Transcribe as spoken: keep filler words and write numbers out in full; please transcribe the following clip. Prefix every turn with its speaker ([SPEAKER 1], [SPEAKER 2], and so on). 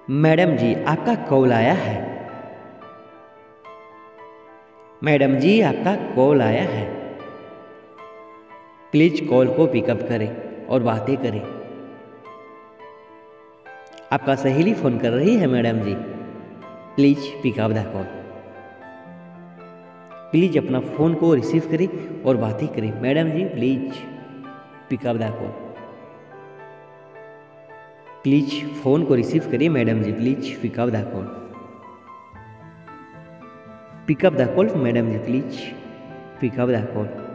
[SPEAKER 1] Madam जी आपका call आया है। मैडम जी आपका कॉल आया है। प्लीज कॉल को पिकअप करें और बातें करें। आपका सहेली फोन कर रही है मैडम जी, please pick up the call. Please अपना फोन को रिसीव करें और बातें करें। मैडम जी please pick up the call. Please phone को रिसीव करिए मैडम जी, please pick up the call. Pick up the call madam जी, प्लीज पिकअप द कॉल।